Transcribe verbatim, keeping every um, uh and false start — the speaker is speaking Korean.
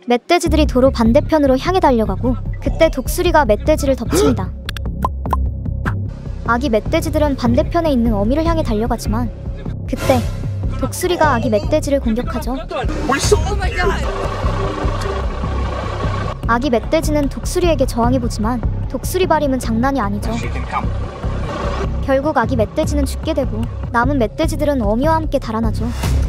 멧돼지들이 도로 반대편으로 향해 달려가고 그때 독수리가 멧돼지를 덮칩니다. 아기 멧돼지들은 반대편에 있는 어미를 향해 달려가지만 그때 독수리가 아기 멧돼지를 공격하죠. 아기 멧돼지는 독수리에게 저항해보지만 독수리 발임은 장난이 아니죠. 결국 아기 멧돼지는 죽게 되고 남은 멧돼지들은 어미와 함께 달아나죠.